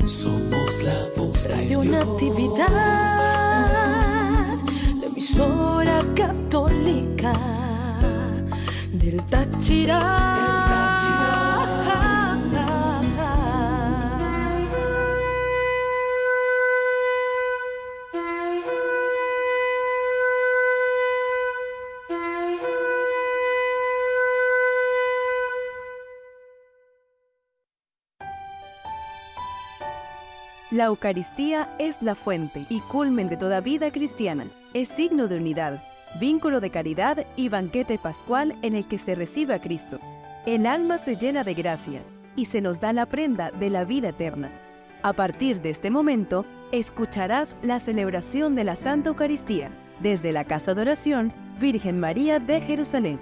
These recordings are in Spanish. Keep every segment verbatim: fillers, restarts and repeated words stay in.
Somos la voz de Radio Dios. Natividad, la emisora católica del Táchira. Del Táchira. La Eucaristía es la fuente y culmen de toda vida cristiana. Es signo de unidad, vínculo de caridad y banquete pascual en el que se recibe a Cristo. El alma se llena de gracia y se nos da la prenda de la vida eterna. A partir de este momento, escucharás la celebración de la Santa Eucaristía desde la Casa de Oración Virgen María de Jerusalén.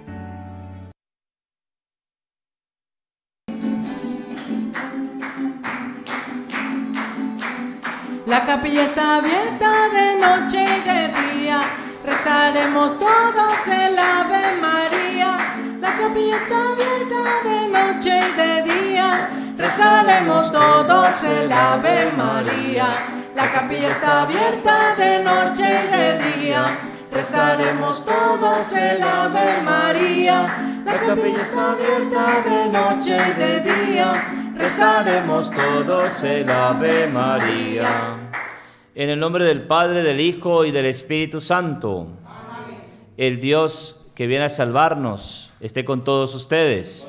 La capilla está abierta de noche y de día, rezaremos todos el Ave María. La capilla está abierta de noche y de día, rezaremos todos el Ave María. La capilla está abierta de noche y de día, rezaremos todos el Ave María. La capilla está abierta de noche y de día, rezaremos todos el Ave María. En el nombre del Padre, del Hijo y del Espíritu Santo. Amén. El Dios que viene a salvarnos esté con todos ustedes.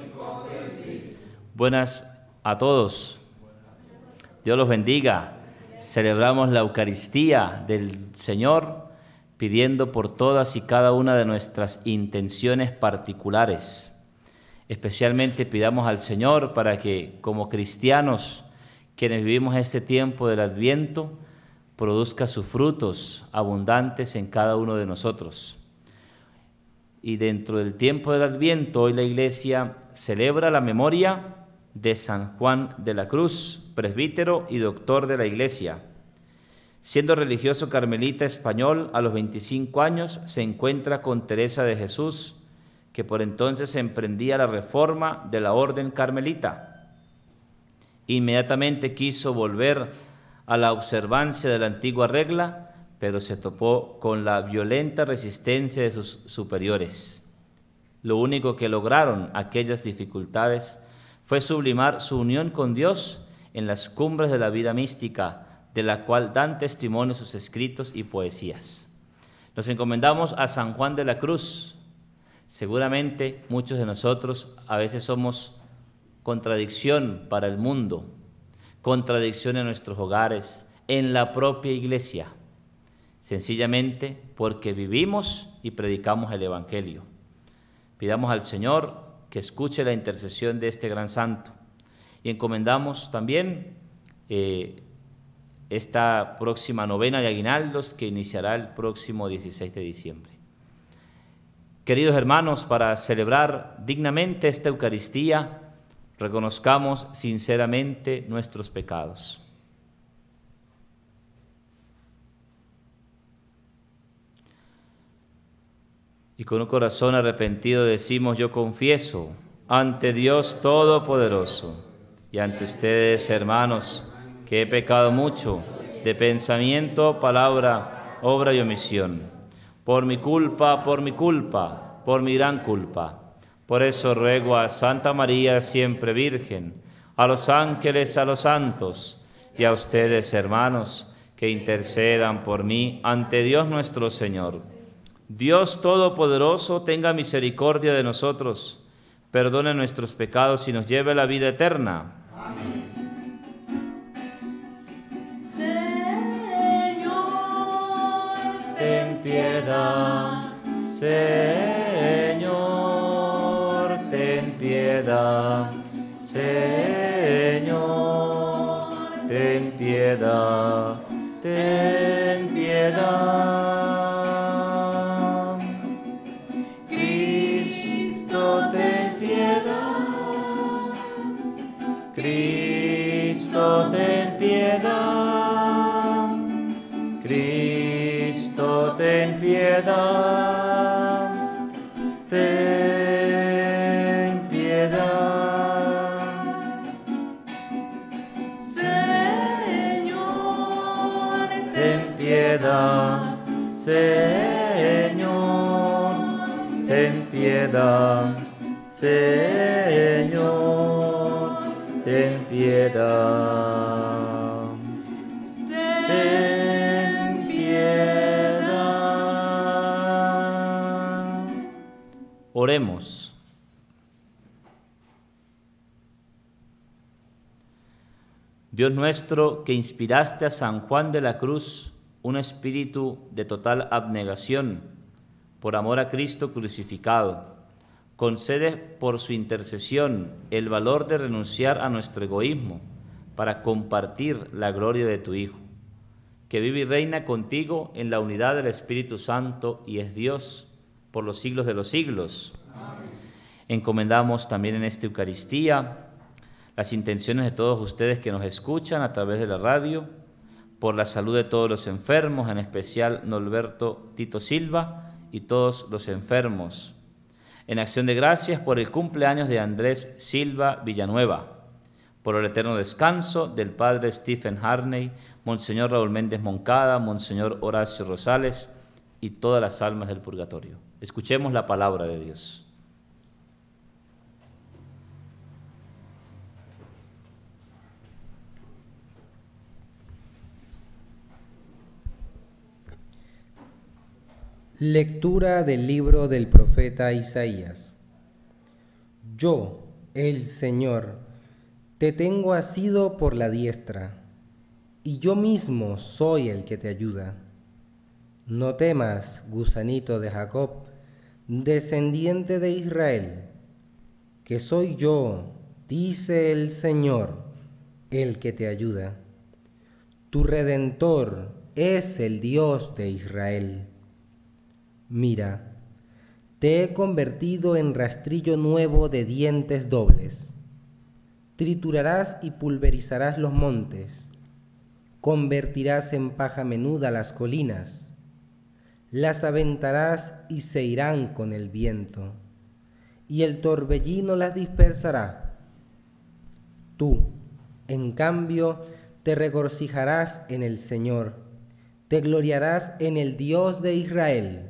Buenas a todos. Dios los bendiga. Celebramos la Eucaristía del Señor, pidiendo por todas y cada una de nuestras intenciones particulares. Especialmente pidamos al Señor para que, como cristianos, quienes vivimos este tiempo del Adviento, produzca sus frutos abundantes en cada uno de nosotros. Y dentro del tiempo del Adviento, hoy la Iglesia celebra la memoria de San Juan de la Cruz, presbítero y doctor de la Iglesia. Siendo religioso carmelita español, a los veinticinco años se encuentra con Teresa de Jesús, que por entonces emprendía la reforma de la orden carmelita. Inmediatamente quiso volver a la observancia de la antigua regla, pero se topó con la violenta resistencia de sus superiores. Lo único que lograron aquellas dificultades fue sublimar su unión con Dios en las cumbres de la vida mística, de la cual dan testimonio sus escritos y poesías. Nos encomendamos a San Juan de la Cruz. Seguramente muchos de nosotros a veces somos contradicción para el mundo, contradicción en nuestros hogares, en la propia iglesia, sencillamente porque vivimos y predicamos el Evangelio. Pidamos al Señor que escuche la intercesión de este gran santo y encomendamos también eh, esta próxima novena de aguinaldos que iniciará el próximo dieciséis de diciembre. Queridos hermanos, para celebrar dignamente esta Eucaristía, reconozcamos sinceramente nuestros pecados. Y con un corazón arrepentido decimos: yo confieso ante Dios Todopoderoso y ante ustedes, hermanos, que he pecado mucho de pensamiento, palabra, obra y omisión. Por mi culpa, por mi culpa, por mi gran culpa. Por eso ruego a Santa María, siempre Virgen, a los ángeles, a los santos y a ustedes, hermanos, que intercedan por mí ante Dios nuestro Señor. Dios Todopoderoso tenga misericordia de nosotros, perdone nuestros pecados y nos lleve a la vida eterna. Amén. Señor, ten piedad. Señor, ten piedad. Señor, ten piedad. Ten piedad. Cristo, ten piedad. Cristo, ten piedad. Cristo, ten piedad. Ten piedad. Señor, piedad. Señor, ten piedad. Ten piedad. Oremos. Dios nuestro, que inspiraste a San Juan de la Cruz un espíritu de total abnegación por amor a Cristo crucificado, concede por su intercesión el valor de renunciar a nuestro egoísmo para compartir la gloria de tu Hijo, que vive y reina contigo en la unidad del Espíritu Santo y es Dios por los siglos de los siglos. Amén. Encomendamos también en esta Eucaristía las intenciones de todos ustedes que nos escuchan a través de la radio, por la salud de todos los enfermos, en especial Norberto Tito Silva y todos los enfermos. En acción de gracias por el cumpleaños de Andrés Silva Villanueva, por el eterno descanso del Padre Stephen Harney, Monseñor Raúl Méndez Moncada, Monseñor Horacio Rosales y todas las almas del purgatorio. Escuchemos la palabra de Dios. Lectura del libro del profeta Isaías. Yo, el Señor, te tengo asido por la diestra, y yo mismo soy el que te ayuda. No temas, gusanito de Jacob, descendiente de Israel, que soy yo, dice el Señor, el que te ayuda. Tu Redentor es el Dios de Israel. Mira, te he convertido en rastrillo nuevo de dientes dobles. Triturarás y pulverizarás los montes, convertirás en paja menuda las colinas, las aventarás y se irán con el viento, y el torbellino las dispersará. Tú, en cambio, te regocijarás en el Señor, te gloriarás en el Dios de Israel.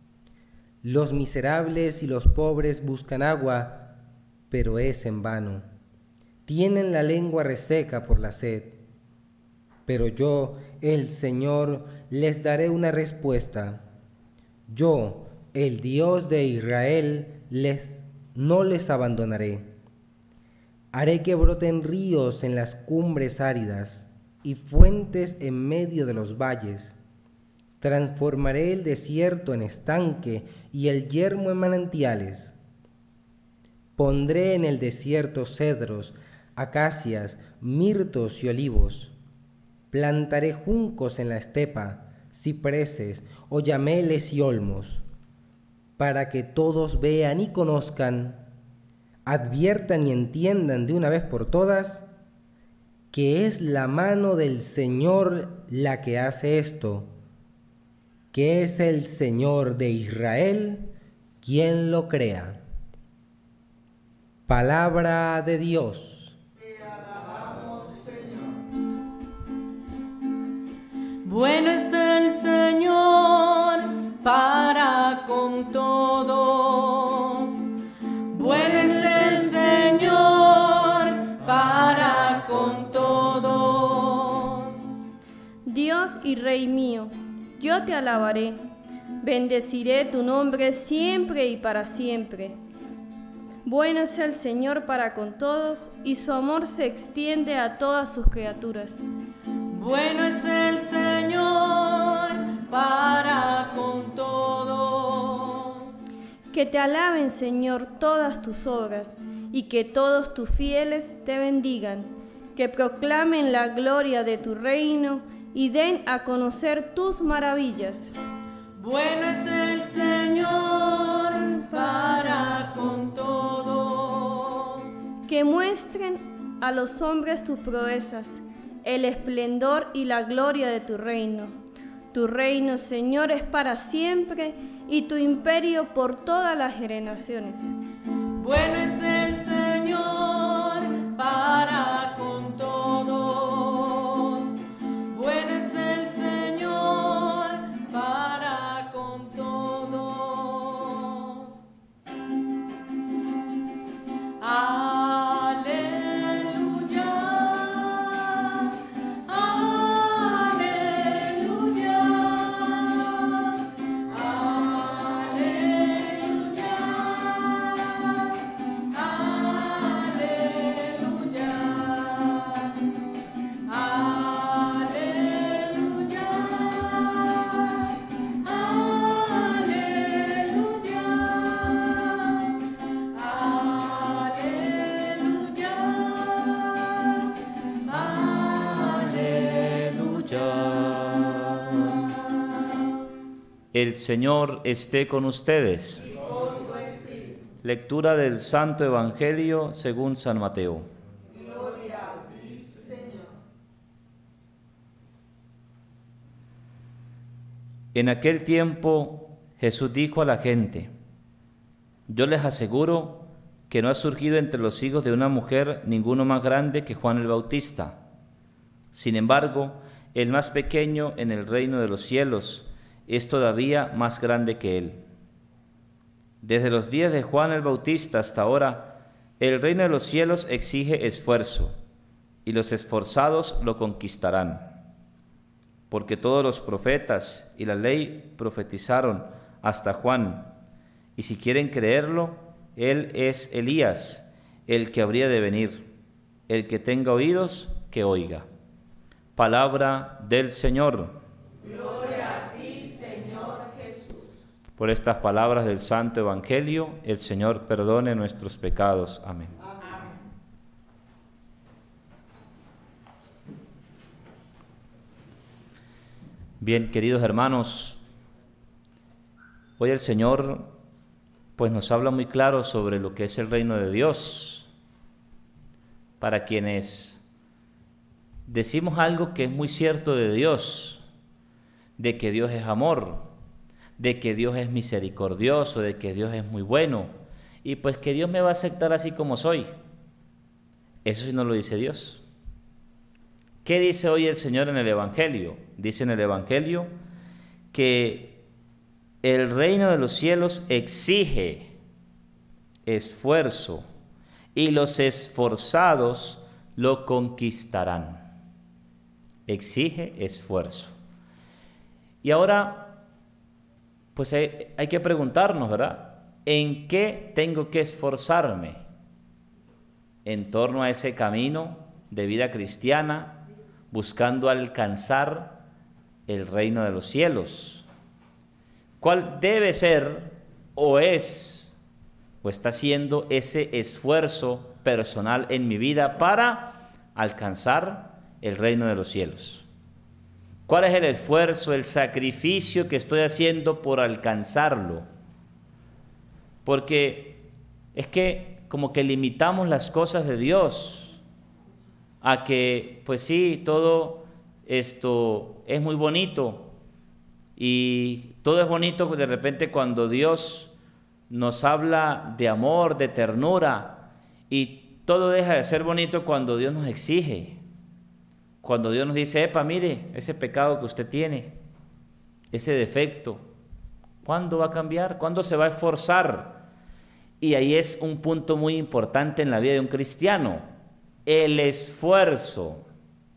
Los miserables y los pobres buscan agua, pero es en vano. Tienen la lengua reseca por la sed. Pero yo, el Señor, les daré una respuesta. Yo, el Dios de Israel, les, no les abandonaré. Haré que broten ríos en las cumbres áridas y fuentes en medio de los valles. Transformaré el desierto en estanque y el yermo en manantiales. Pondré en el desierto cedros, acacias, mirtos y olivos. Plantaré juncos en la estepa, cipreses, oyameles y olmos, para que todos vean y conozcan, adviertan y entiendan de una vez por todas, que es la mano del Señor la que hace esto, que es el Señor de Israel quien lo crea. Palabra de Dios. Te alabamos, Señor. Bueno es el Señor para con todos. Bueno es el Señor para con todos. Dios y Rey mío, yo te alabaré, bendeciré tu nombre siempre y para siempre. Bueno es el Señor para con todos, y su amor se extiende a todas sus criaturas. Bueno es el Señor para con todos. Que te alaben, Señor, todas tus obras, y que todos tus fieles te bendigan, que proclamen la gloria de tu reino y den a conocer tus maravillas. Bueno es el Señor para con todos. Que muestren a los hombres tus proezas, el esplendor y la gloria de tu reino. Tu reino, Señor, es para siempre, y tu imperio por todas las generaciones. Bueno es el Señor para con todos. Bueno es el Señor para con todos. El Señor esté con ustedes. Lectura del Santo Evangelio según San Mateo. Gloria a ti, Señor. En aquel tiempo Jesús dijo a la gente: yo les aseguro que no ha surgido entre los hijos de una mujer ninguno más grande que Juan el Bautista. Sin embargo, el más pequeño en el reino de los cielos es todavía más grande que él. Desde los días de Juan el Bautista hasta ahora, el reino de los cielos exige esfuerzo, y los esforzados lo conquistarán. Porque todos los profetas y la ley profetizaron hasta Juan, y si quieren creerlo, él es Elías, el que habría de venir. El que tenga oídos, que oiga. Palabra del Señor. Gloria a ti, Señor Jesús. Por estas palabras del Santo Evangelio, el Señor perdone nuestros pecados. Amén. Amén. Bien, queridos hermanos, hoy el Señor pues nos habla muy claro sobre lo que es el reino de Dios. Para quienes decimos algo que es muy cierto de Dios, de que Dios es amor, de que Dios es misericordioso, de que Dios es muy bueno, y pues que Dios me va a aceptar así como soy. Eso sí no lo dice Dios. ¿Qué dice hoy el Señor en el Evangelio? Dice en el Evangelio que el reino de los cielos exige esfuerzo y los esforzados lo conquistarán. Exige esfuerzo. Y ahora, pues hay, hay que preguntarnos, ¿verdad? ¿En qué tengo que esforzarme? En torno a ese camino de vida cristiana, buscando alcanzar el reino de los cielos. ¿Cuál debe ser o es o está siendo ese esfuerzo personal en mi vida para alcanzar el reino de los cielos? ¿Cuál es el esfuerzo, el sacrificio que estoy haciendo por alcanzarlo? Porque es que como que limitamos las cosas de Dios a que, pues sí, todo esto es muy bonito y todo es bonito de repente cuando Dios nos habla de amor, de ternura, y todo deja de ser bonito cuando Dios nos exige. Cuando Dios nos dice: epa, mire, ese pecado que usted tiene, ese defecto, ¿cuándo va a cambiar? ¿Cuándo se va a esforzar? Y ahí es un punto muy importante en la vida de un cristiano, el esfuerzo.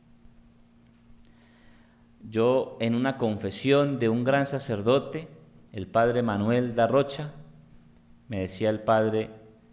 Yo, en una confesión de un gran sacerdote, el padre Manuel da Rocha, me decía el padre: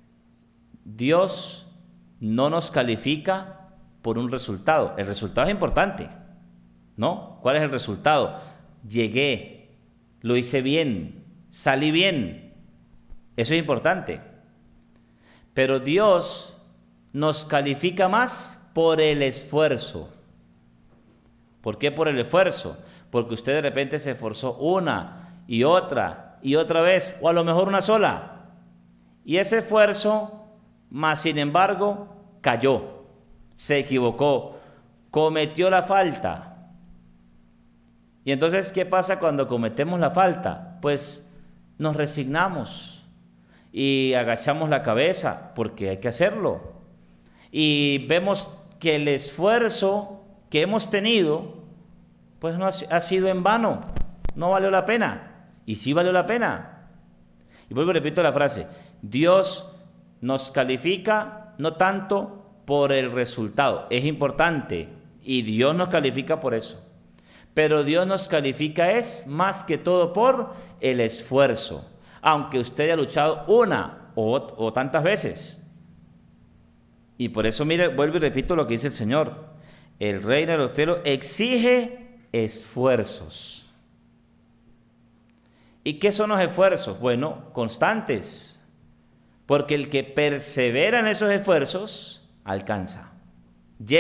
Dios no nos califica por un resultado. El resultado es importante, ¿no? ¿Cuál es el resultado? Llegué, lo hice bien, salí bien. Eso es importante. Pero Dios nos califica más por el esfuerzo. ¿Por qué por el esfuerzo? Porque usted de repente se esforzó una y otra y otra vez, o a lo mejor una sola. Y ese esfuerzo, más sin embargo, cayó. Se equivocó, cometió la falta. Y entonces, ¿qué pasa cuando cometemos la falta? Pues nos resignamos y agachamos la cabeza, porque hay que hacerlo. Y vemos que el esfuerzo que hemos tenido, pues no ha, ha sido en vano, no valió la pena. Y sí valió la pena. Y vuelvo y repito la frase: Dios nos califica no tanto por el resultado, es importante, y Dios nos califica por eso, pero Dios nos califica es más que todo por el esfuerzo, aunque usted haya luchado una o, o tantas veces. Y por eso, mire, vuelvo y repito lo que dice el Señor: el reino de los cielos exige esfuerzos. ¿Y qué son los esfuerzos? Bueno, constantes, porque el que persevera en esos esfuerzos alcanza,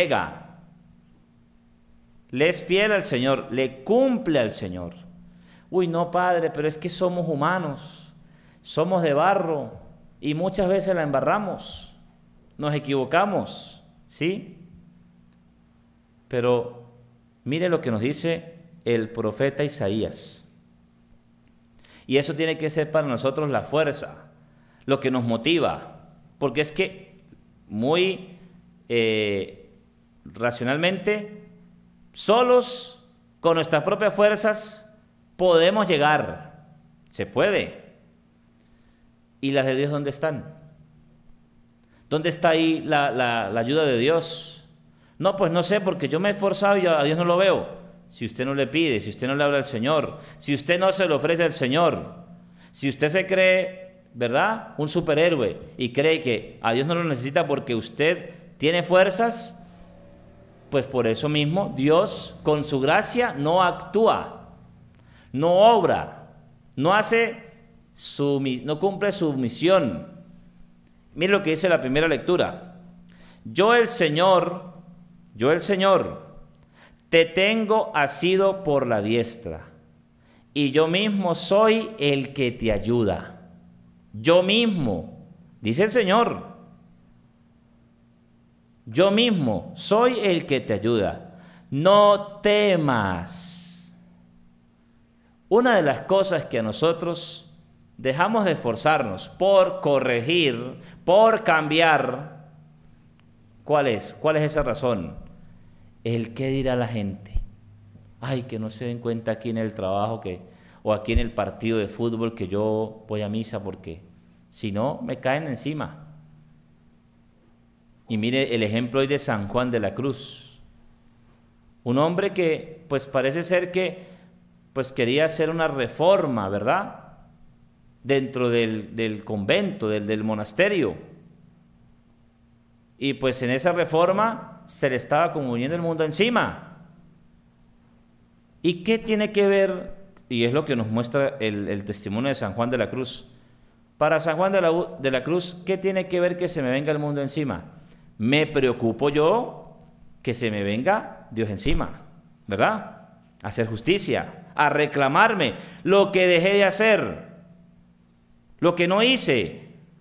llega, le es fiel al Señor, le cumple al Señor. uy, no, Padre, pero es que somos humanos, somos de barro y muchas veces la embarramos, nos equivocamos, ¿sí? Pero mire lo que nos dice el profeta Isaías. Y eso tiene que ser para nosotros la fuerza, lo que nos motiva, porque es que muy eh, racionalmente, solos, con nuestras propias fuerzas, podemos llegar, se puede. ¿Y las de Dios dónde están? ¿Dónde está ahí la, la, la ayuda de Dios? No, pues no sé, porque yo me he esforzado y a Dios no lo veo. Si usted no le pide, si usted no le habla al Señor, si usted no se lo ofrece al Señor, si usted se cree, ¿verdad?, un superhéroe y cree que a Dios no lo necesita porque usted tiene fuerzas, pues por eso mismo Dios con su gracia no actúa, no obra, no hace su, no cumple su misión. Mire lo que dice la primera lectura. Yo el Señor, yo el Señor, te tengo asido por la diestra, y yo mismo soy el que te ayuda. Yo mismo, dice el Señor, yo mismo soy el que te ayuda. No temas. Una de las cosas que a nosotros dejamos de esforzarnos por corregir, por cambiar, ¿cuál es? ¿Cuál es esa razón? El qué dirá la gente. Ay, que no se den cuenta aquí en el trabajo que, o aquí en el partido de fútbol que yo voy a misa, porque si no me caen encima. Y mire el ejemplo hoy de San Juan de la Cruz, un hombre que pues parece ser que pues quería hacer una reforma, ¿verdad?, dentro del, del convento, del, del monasterio, y pues en esa reforma se le estaba como viniendo el mundo encima. ¿Y qué tiene que ver? Y es lo que nos muestra el, el testimonio de San Juan de la Cruz. Para San Juan de la, de la Cruz, ¿qué tiene que ver que se me venga el mundo encima? Me preocupo yo que se me venga Dios encima, ¿verdad? A hacer justicia, a reclamarme lo que dejé de hacer, lo que no hice.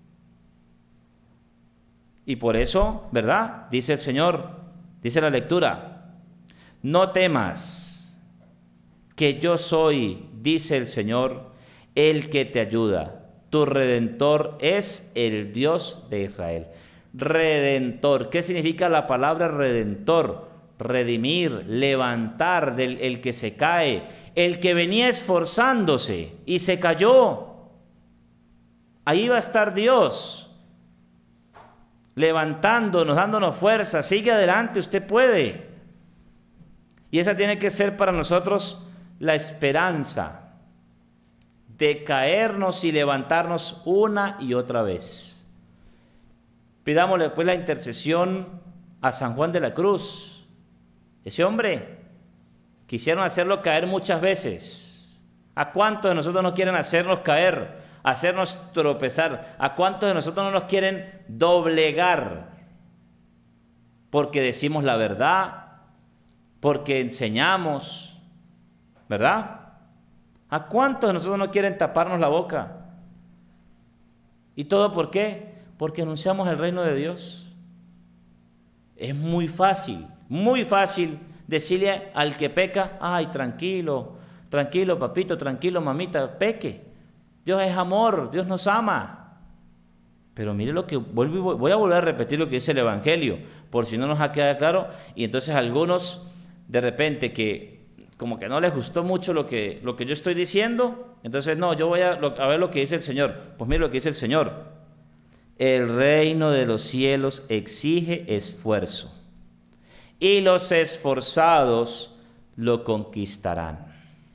Y por eso, ¿verdad?, dice el Señor, dice la lectura, no temas, que yo soy, dice el Señor, el que te ayuda. Tu Redentor es el Dios de Israel. Redentor, ¿qué significa la palabra Redentor? Redimir, levantar del el que se cae, el que venía esforzándose y se cayó. Ahí va a estar Dios, levantándonos, dándonos fuerza. Sigue adelante, usted puede. Y esa tiene que ser para nosotros la esperanza de caernos y levantarnos una y otra vez. Pidámosle pues la intercesión a San Juan de la Cruz. Ese hombre quisieron hacerlo caer muchas veces. ¿A cuántos de nosotros no quieren hacernos caer, hacernos tropezar? ¿A cuántos de nosotros no nos quieren doblegar? Porque decimos la verdad, porque enseñamos, ¿verdad? ¿A cuántos de nosotros no quieren taparnos la boca? ¿Y todo por qué? Porque anunciamos el reino de Dios. Es muy fácil, muy fácil decirle al que peca, ay, tranquilo, tranquilo papito, tranquilo mamita, peque. Dios es amor, Dios nos ama. Pero mire lo que, vuelvo, voy a volver a repetir lo que dice el Evangelio, por si no nos ha quedado claro, y entonces algunos de repente que como que no les gustó mucho lo que, lo que yo estoy diciendo, entonces no, yo voy a, a ver lo que dice el Señor. Pues mire lo que dice el Señor. El reino de los cielos exige esfuerzo, y los esforzados lo conquistarán.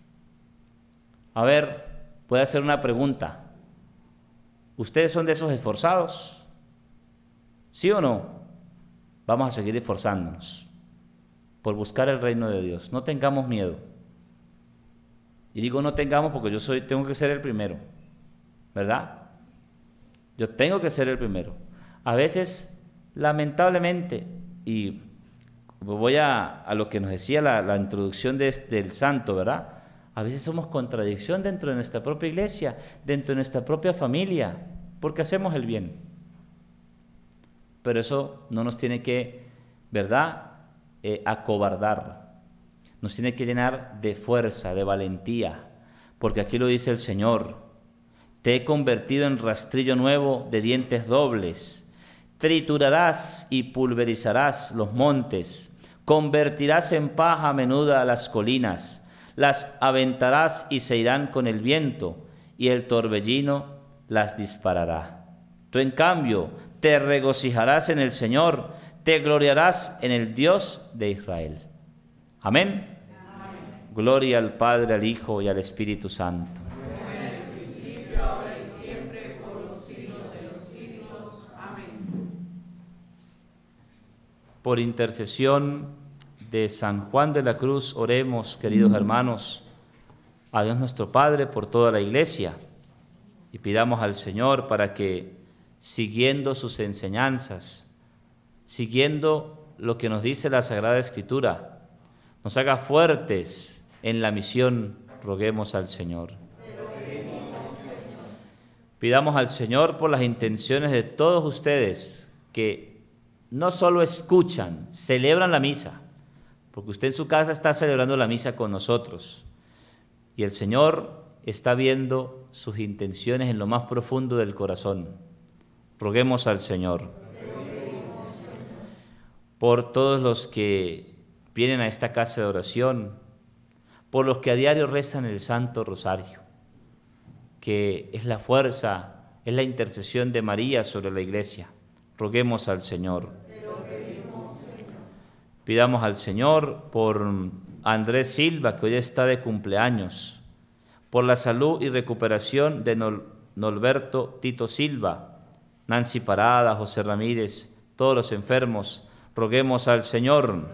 A ver, puede hacer una pregunta. ¿Ustedes son de esos esforzados? ¿Sí o no? Vamos a seguir esforzándonos por buscar el reino de Dios. No tengamos miedo. Y digo no tengamos porque yo soy, tengo que ser el primero, ¿verdad? Yo tengo que ser el primero. A veces, lamentablemente, y voy a, a lo que nos decía la, la introducción de, del santo, ¿verdad? A veces somos contradicción dentro de nuestra propia iglesia, dentro de nuestra propia familia, porque hacemos el bien. Pero eso no nos tiene que, ¿verdad?, eh, acobardar. Nos tiene que llenar de fuerza, de valentía, porque aquí lo dice el Señor: te he convertido en rastrillo nuevo de dientes dobles. Triturarás y pulverizarás los montes, convertirás en paja menuda las colinas, las aventarás y se irán con el viento, y el torbellino las disparará. Tú, en cambio, te regocijarás en el Señor, te gloriarás en el Dios de Israel. Amén. Amén. Gloria al Padre, al Hijo y al Espíritu Santo. Como en el principio, ahora y siempre, por los siglos de los siglos. Amén. Por intercesión de San Juan de la Cruz, oremos, queridos hermanos, a Dios nuestro Padre por toda la Iglesia, y pidamos al Señor para que, siguiendo sus enseñanzas, siguiendo lo que nos dice la Sagrada Escritura, nos haga fuertes en la misión. Roguemos al Señor. Pidamos al Señor por las intenciones de todos ustedes que no solo escuchan, celebran la misa, porque usted en su casa está celebrando la misa con nosotros, y el Señor está viendo sus intenciones en lo más profundo del corazón. Roguemos al Señor. Por todos los que vienen a esta casa de oración, por los que a diario rezan el Santo Rosario, que es la fuerza, es la intercesión de María sobre la Iglesia. Roguemos al Señor. Pidamos al Señor por Andrés Silva, que hoy está de cumpleaños, por la salud y recuperación de Norberto Tito Silva, Nancy Parada, José Ramírez, todos los enfermos. Roguemos al Señor.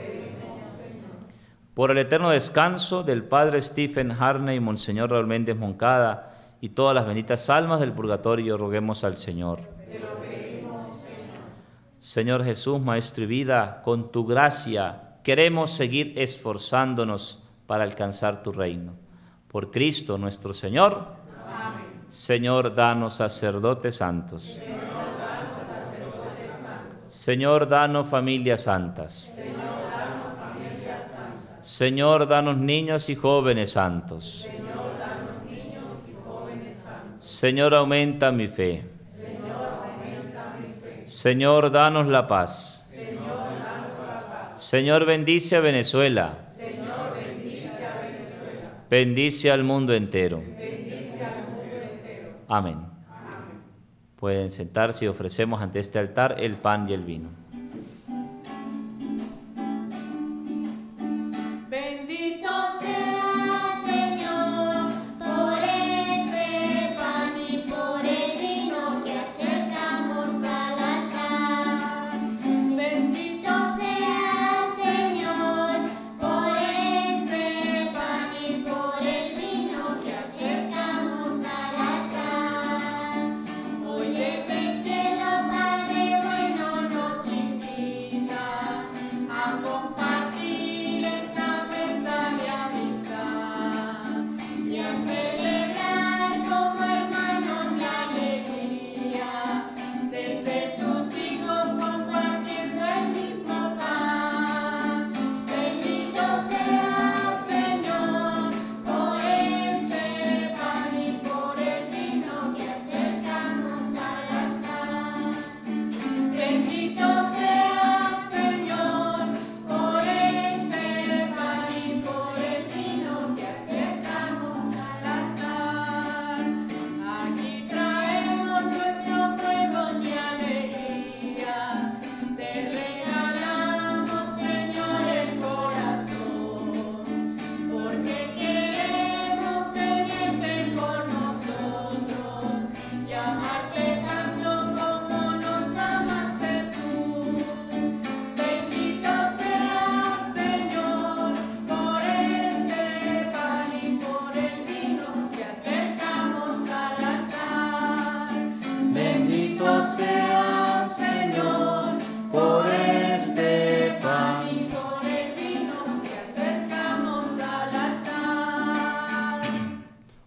Por el eterno descanso del Padre Stephen Harney, Monseñor Raúl Méndez Moncada y todas las benditas almas del purgatorio, roguemos al Señor. Te lo pedimos, Señor. Señor Jesús, Maestro y vida, con tu gracia queremos seguir esforzándonos para alcanzar tu reino. Por Cristo nuestro Señor. Amén. Señor, danos sacerdotes santos. Señor, danos sacerdotes santos. Señor, danos familias santas. Señor, danos familias santas. Señor, danos niños y jóvenes santos. Señor, danos niños y jóvenes santos. Señor, aumenta mi fe. Señor, aumenta mi fe. Señor, danos la paz. Señor, danos la paz. Señor, bendice a Venezuela. Señor, bendice a Venezuela. Bendice al mundo entero. Bendice al mundo entero. Amén. Amén. Pueden sentarse y ofrecemos ante este altar el pan y el vino. Bendito sea, Señor, por este pan y por el vino que acercamos al altar. Bendito sea, Señor, por este pan y por el vino que acercamos al altar. Hoy desde el cielo, Padre bueno, nos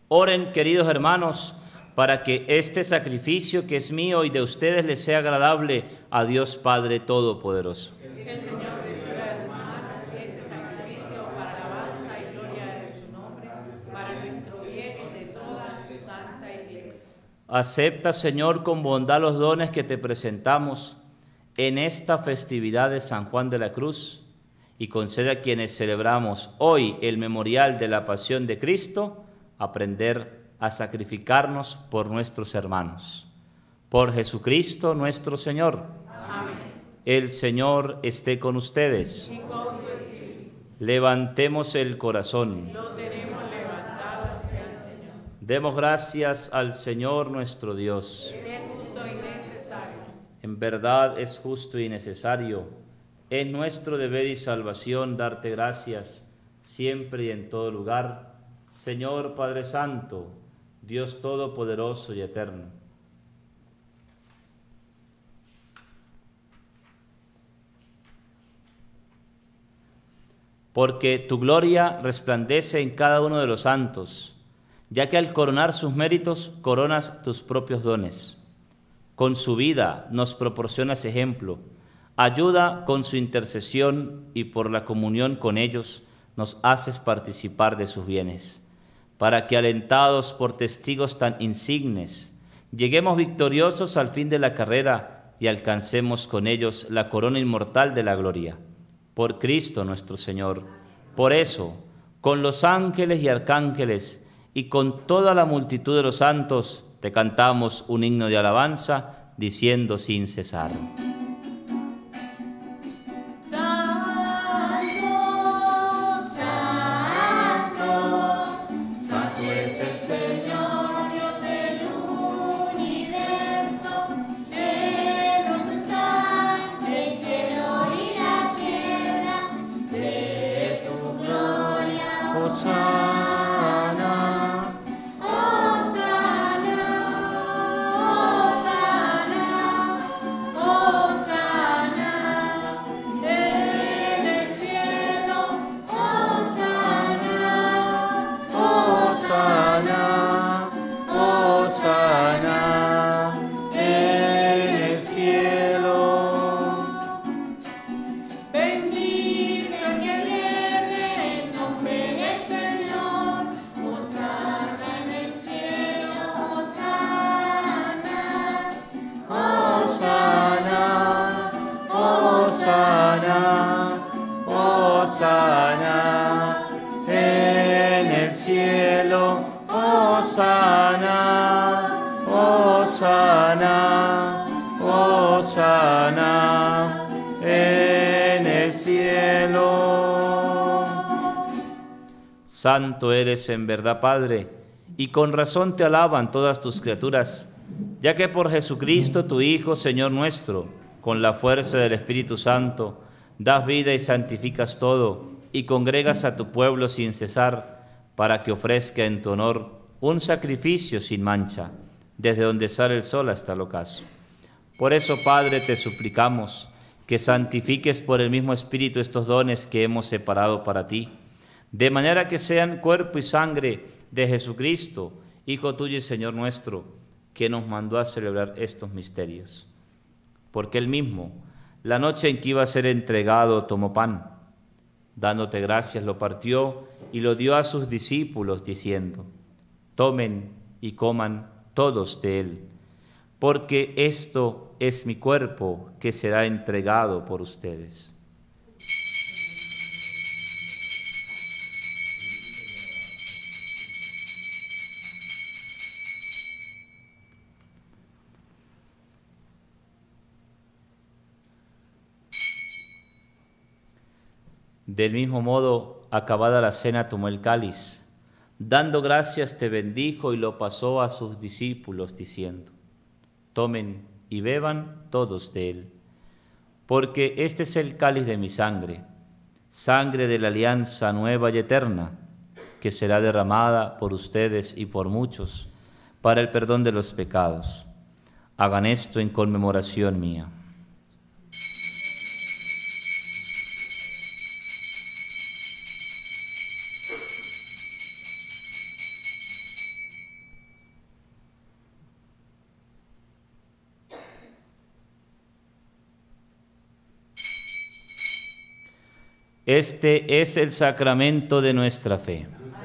Oren, queridos hermanos, para que este sacrificio que es mío y de ustedes les sea agradable a Dios Padre Todopoderoso. Que el Señor reciba de tus manos este sacrificio para alabanza y gloria de su nombre, para nuestro bien y de toda su santa iglesia. Acepta, Señor, con bondad los dones que te presentamos en esta festividad de San Juan de la Cruz y concede a quienes celebramos hoy el memorial de la pasión de Cristo aprender a sacrificarnos por nuestros hermanos. Por Jesucristo nuestro Señor. Amén. El Señor esté con ustedes. Y con tu espíritu. Levantemos el corazón. Lo tenemos levantado hacia el Señor. Demos gracias al Señor nuestro Dios. Es justo y necesario. En verdad es justo y necesario. Es nuestro deber y salvación darte gracias siempre y en todo lugar, Señor Padre Santo, Dios Todopoderoso y Eterno. Porque tu gloria resplandece en cada uno de los santos, ya que al coronar sus méritos coronas tus propios dones. Con su vida nos proporcionas ejemplo, ayuda con su intercesión y por la comunión con ellos nos haces participar de sus bienes, para que alentados por testigos tan insignes, lleguemos victoriosos al fin de la carrera y alcancemos con ellos la corona inmortal de la gloria. Por Cristo nuestro Señor. Por eso, con los ángeles y arcángeles y con toda la multitud de los santos, te cantamos un himno de alabanza, diciendo sin cesar. Santo eres en verdad, Padre, y con razón te alaban todas tus criaturas, ya que por Jesucristo, tu Hijo, Señor nuestro, con la fuerza del Espíritu Santo, das vida y santificas todo, y congregas a tu pueblo sin cesar, para que ofrezca en tu honor un sacrificio sin mancha, desde donde sale el sol hasta el ocaso. Por eso, Padre, te suplicamos que santifiques por el mismo Espíritu estos dones que hemos separado para ti, de manera que sean cuerpo y sangre de Jesucristo, Hijo tuyo y Señor nuestro, que nos mandó a celebrar estos misterios. Porque Él mismo, la noche en que iba a ser entregado, tomó pan, dándote gracias, lo partió y lo dio a sus discípulos, diciendo: tomen y coman todos de él, porque esto es mi cuerpo que será entregado por ustedes. Del mismo modo, acabada la cena, tomó el cáliz, dando gracias te bendijo y lo pasó a sus discípulos, diciendo: tomen y beban todos de él, porque este es el cáliz de mi sangre, sangre de la alianza nueva y eterna, que será derramada por ustedes y por muchos para el perdón de los pecados. Hagan esto en conmemoración mía. Este es el sacramento de nuestra fe.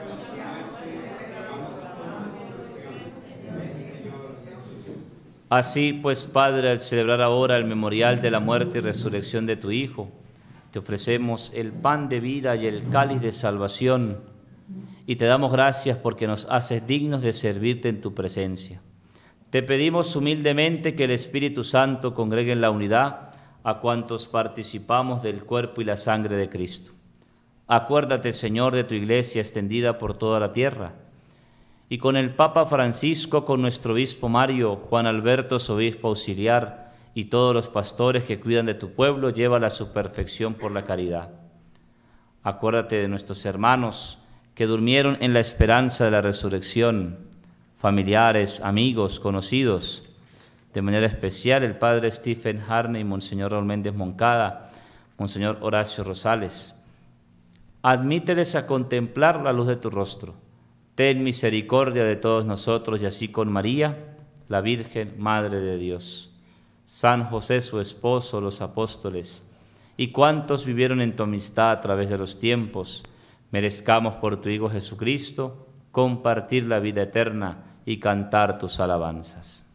Así pues, Padre, al celebrar ahora el memorial de la muerte y resurrección de tu Hijo, te ofrecemos el pan de vida y el cáliz de salvación, y te damos gracias porque nos haces dignos de servirte en tu presencia. Te pedimos humildemente que el Espíritu Santo congregue en la unidad a cuantos participamos del cuerpo y la sangre de Cristo. Acuérdate, Señor, de tu Iglesia extendida por toda la tierra, y con el Papa Francisco, con nuestro obispo Mario, Juan Alberto, su obispo auxiliar, y todos los pastores que cuidan de tu pueblo, llévala a su perfección por la caridad. Acuérdate de nuestros hermanos que durmieron en la esperanza de la resurrección, familiares, amigos, conocidos, de manera especial el padre Stephen Harney, Monseñor Raúl Méndez Moncada, Monseñor Horacio Rosales. Admíteles a contemplar la luz de tu rostro. Ten misericordia de todos nosotros y así con María, la Virgen, Madre de Dios, San José, su esposo, los apóstoles, y cuantos vivieron en tu amistad a través de los tiempos, merezcamos por tu Hijo Jesucristo compartir la vida eterna y cantar tus alabanzas.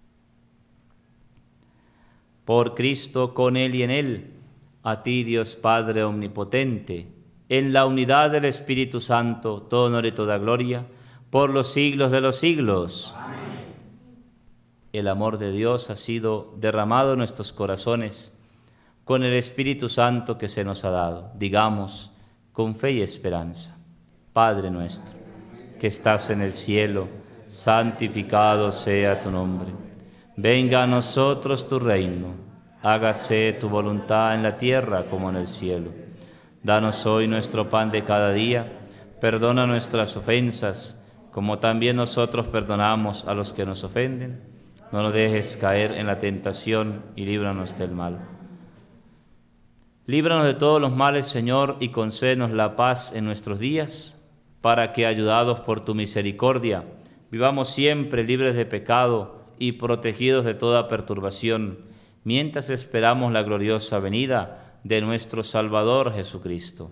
Por Cristo, con Él y en Él, a ti, Dios Padre omnipotente, en la unidad del Espíritu Santo, todo honor y toda gloria, por los siglos de los siglos. Amén. El amor de Dios ha sido derramado en nuestros corazones con el Espíritu Santo que se nos ha dado. Digamos, con fe y esperanza: Padre nuestro, que estás en el cielo, santificado sea tu nombre. Venga a nosotros tu reino, hágase tu voluntad en la tierra como en el cielo. Danos hoy nuestro pan de cada día, perdona nuestras ofensas, como también nosotros perdonamos a los que nos ofenden. No nos dejes caer en la tentación y líbranos del mal. Líbranos de todos los males, Señor, y concédenos la paz en nuestros días, para que, ayudados por tu misericordia, vivamos siempre libres de pecado y protegidos de toda perturbación, mientras esperamos la gloriosa venida de nuestro Salvador Jesucristo.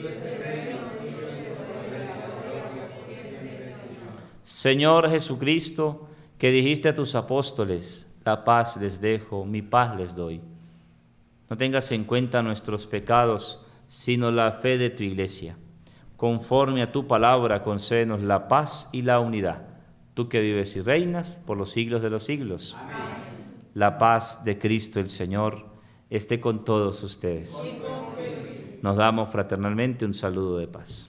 Señor Jesucristo, que dijiste a tus apóstoles: la paz les dejo, mi paz les doy. No tengas en cuenta nuestros pecados, sino la fe de tu Iglesia. Conforme a tu palabra, concédenos la paz y la unidad. Tú que vives y reinas por los siglos de los siglos. Amén. La paz de Cristo el Señor esté con todos ustedes. Nos damos fraternalmente un saludo de paz.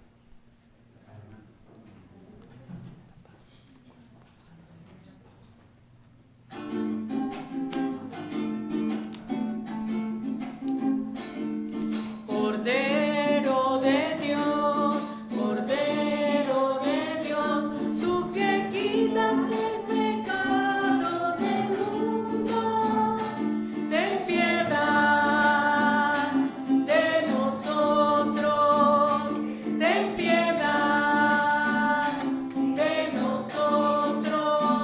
Cordero de Dios, Cordero de Dios, tú que quitas el pecado del mundo, ten piedad de nosotros, ten piedad de nosotros.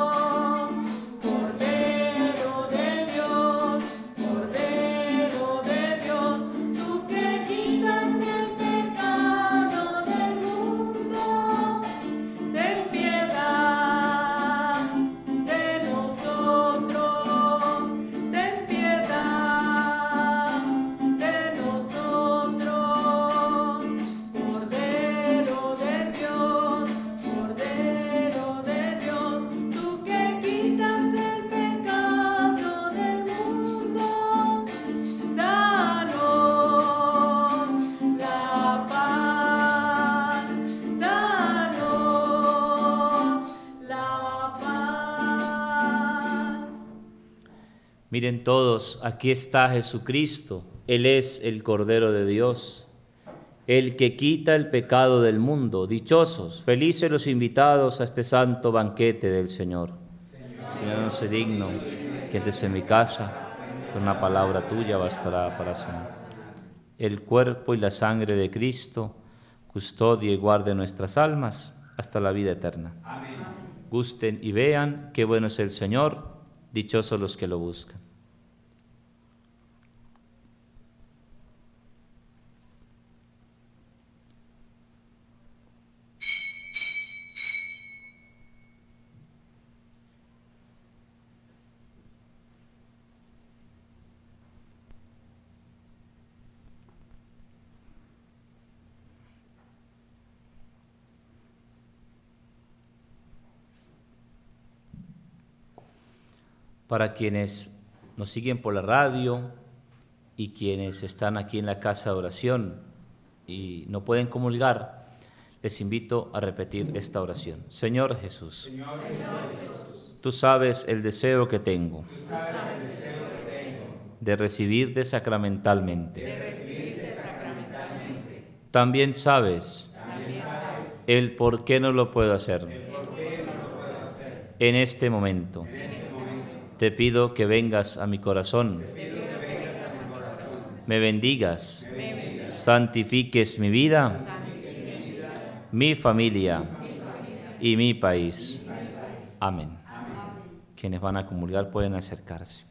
Cordero de Dios, Cordero de Dios, tú que quitas el pecado del mundo, ten piedad de nosotros, ten piedad de nosotros. Cordero de Dios, Cordero de Dios, tú que quitas el pecado del mundo, danos la paz, danos la paz. Miren todos, aquí está Jesucristo. Él es el Cordero de Dios, el que quita el pecado del mundo. Dichosos, felices los invitados a este santo banquete del Señor. Señor, no soy digno que entres en mi casa, con una palabra tuya bastará para sanar. El cuerpo y la sangre de Cristo custodie y guarde nuestras almas hasta la vida eterna. Amén. Gusten y vean qué bueno es el Señor, dichosos los que lo buscan. Para quienes nos siguen por la radio y quienes están aquí en la casa de oración y no pueden comulgar, les invito a repetir esta oración. Señor Jesús, Señor Jesús, tú sabes el deseo que tengo, tú sabes el deseo que tengo de recibirte sacramentalmente. de recibirte sacramentalmente. También sabes, También sabes el por qué no lo puedo hacer. el por qué no lo puedo hacer. En este momento, En este momento te pido que vengas a mi corazón, te pido que vengas a mi corazón, me bendigas, me bendigas, santifiques mi vida, santifiques mi vida, mi familia mi familia y mi país. y mi país. Amén. Amén. Quienes van a comulgar pueden acercarse.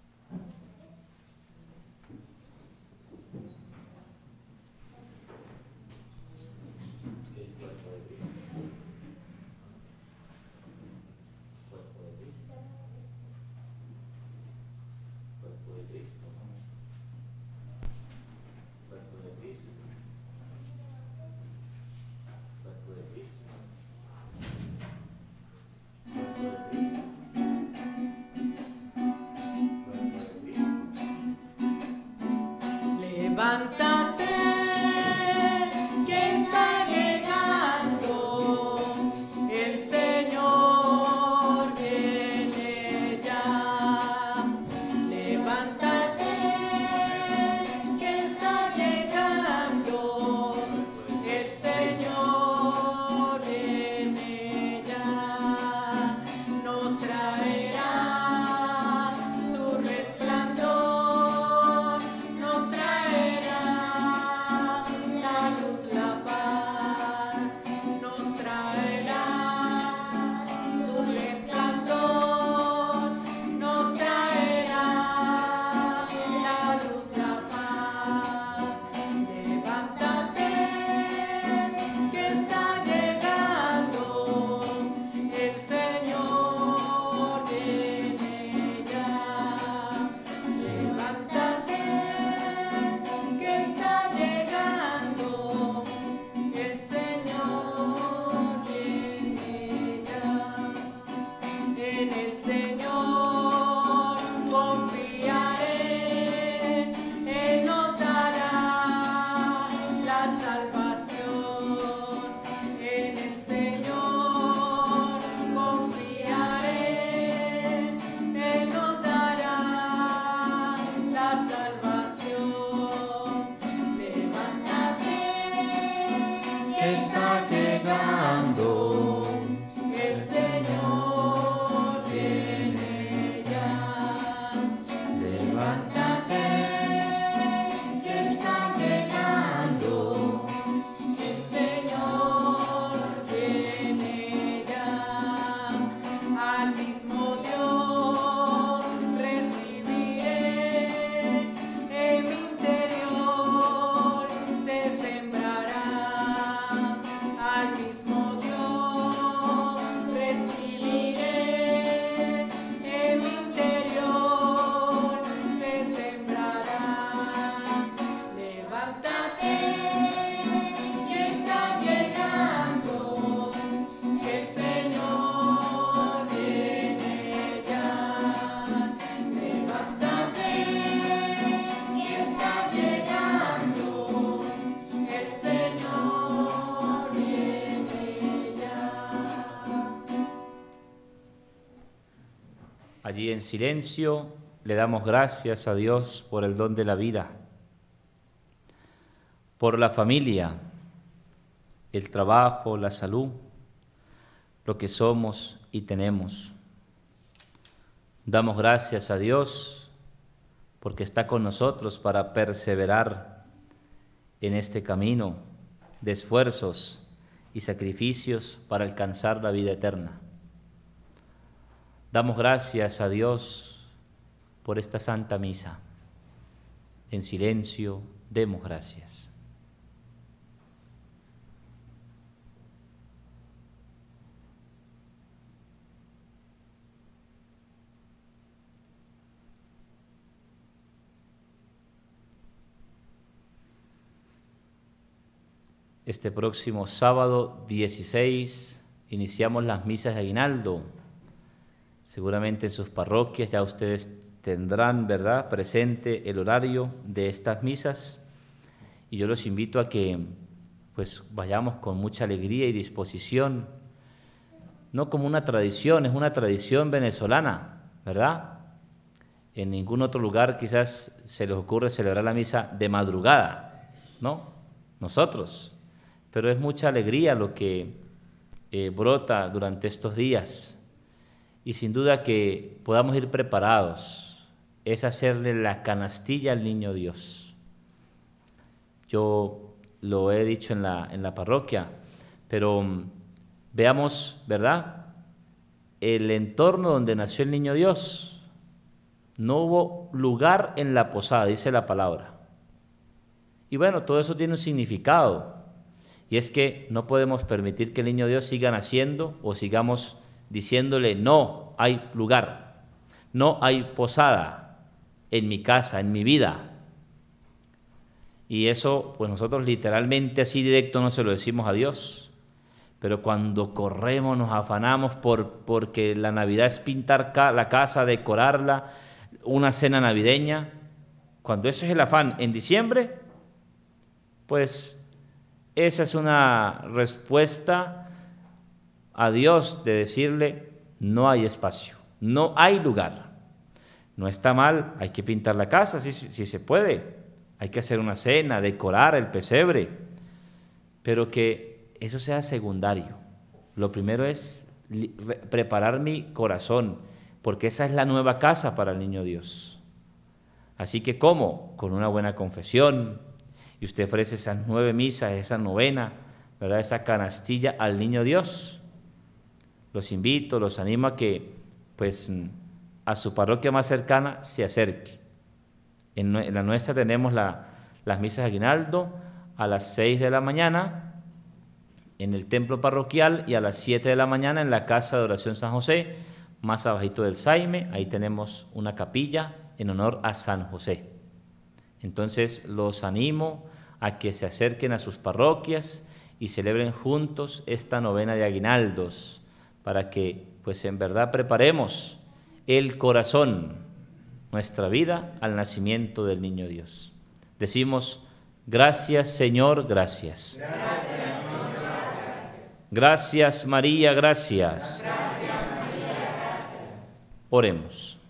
Levántate, que está llegando, el Señor viene ya. Levántate, que está llegando, el Señor viene ya. Nos traerá su resplandor, nos traerá la luz, la paz, nos traerá su resplandor, nos traerá la luz, la paz. Levántate, que está llegando, el Señor viene ya. Levántate, que está llegando, el Señor viene ya. En el Señor confiaré, Él nos dará la salvación. En el Señor confiaré, Él nos dará la salvación. Levántate, que está llegando, el Señor viene ya. Levántate, que está llegando, el Señor viene ya. Al mismo Dios recibiré, en mi interior se sembrará. Al mismo Dios recibiré, en mi interior se sembrará. Levántate, que está llegando, el Señor viene ya. Levántate, que está llegando, el Señor viene ya. Allí en silencio le damos gracias a Dios por el don de la vida, por la familia, el trabajo, la salud, lo que somos y tenemos. Damos gracias a Dios porque está con nosotros para perseverar en este camino de esfuerzos y sacrificios para alcanzar la vida eterna. Damos gracias a Dios por esta Santa Misa. En silencio, demos gracias. Este próximo sábado dieciséis iniciamos las misas de aguinaldo. Seguramente en sus parroquias ya ustedes tendrán, ¿verdad?, presente el horario de estas misas, y yo los invito a que pues vayamos con mucha alegría y disposición, no como una tradición, es una tradición venezolana, ¿verdad? En ningún otro lugar quizás se les ocurre celebrar la misa de madrugada, ¿no? Nosotros, pero es mucha alegría lo que eh, brota durante estos días, y sin duda que podamos ir preparados, es hacerle la canastilla al niño Dios. Yo lo he dicho en la, en la parroquia, pero um, veamos, ¿verdad?, el entorno donde nació el niño Dios. No hubo lugar en la posada, dice la palabra. Y bueno, todo eso tiene un significado, y es que no podemos permitir que el niño Dios siga naciendo o sigamos diciéndole no hay lugar, no hay posada en mi casa, en mi vida. Y eso, pues nosotros literalmente así directo no se lo decimos a Dios, pero cuando corremos, nos afanamos por, porque la Navidad es pintar ca la casa, decorarla, una cena navideña, cuando eso es el afán en diciembre, pues esa es una respuesta a Dios de decirle no hay espacio, no hay lugar. No está mal, hay que pintar la casa, sí, sí, sí se puede, hay que hacer una cena, decorar el pesebre, pero que eso sea secundario. Lo primero es preparar mi corazón, porque esa es la nueva casa para el niño Dios. Así que ¿cómo? Con una buena confesión, y usted ofrece esas nueve misas, esa novena, ¿verdad?, esa canastilla al niño Dios. Los invito, los animo a que pues a su parroquia más cercana se acerque. En, en la nuestra tenemos la, las misas de aguinaldo a las seis de la mañana en el templo parroquial y a las siete de la mañana en la Casa de Oración San José, más abajito del Saime. Ahí tenemos una capilla en honor a San José. Entonces los animo a que se acerquen a sus parroquias y celebren juntos esta novena de aguinaldos, para que pues en verdad preparemos el corazón, nuestra vida al nacimiento del niño Dios. Decimos, gracias Señor, gracias. Gracias, Señor, gracias. Gracias María, gracias. Gracias María, gracias. Oremos.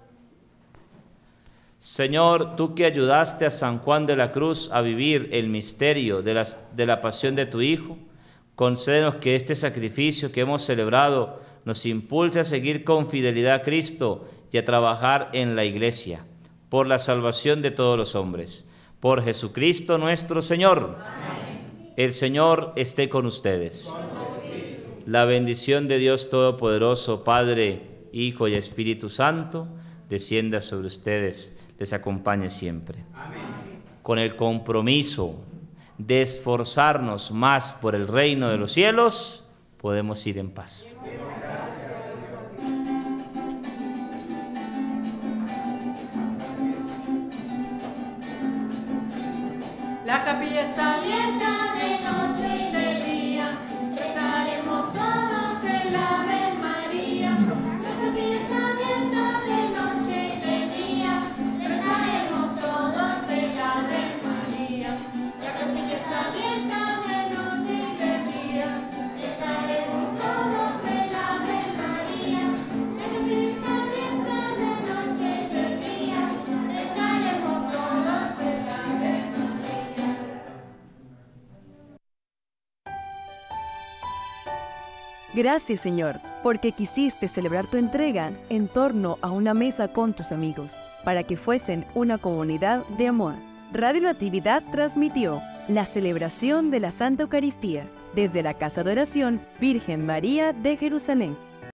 Señor, tú que ayudaste a San Juan de la Cruz a vivir el misterio de, las, de la pasión de tu Hijo, concédenos que este sacrificio que hemos celebrado nos impulse a seguir con fidelidad a Cristo y a trabajar en la Iglesia, por la salvación de todos los hombres. Por Jesucristo nuestro Señor. Amén. El Señor esté con ustedes. Con la bendición de Dios Todopoderoso, Padre, Hijo y Espíritu Santo, descienda sobre ustedes, les acompañe siempre. Amén. Con el compromiso de esforzarnos más por el reino de los cielos, podemos ir en paz. La capilla está abierta de noche y de día, rezaremos todos el Ave María. La capilla está abierta de noche y de día, rezaremos todos el Ave María. La capilla está abierta de noche y de día, rezaremos todos el Ave María. La capilla está abierta de noche y de día, rezaremos todos el Ave María. Gracias, Señor, porque quisiste celebrar tu entrega en torno a una mesa con tus amigos, para que fuesen una comunidad de amor. Radio Natividad transmitió la celebración de la Santa Eucaristía desde la Casa de Oración Virgen María de Jerusalén.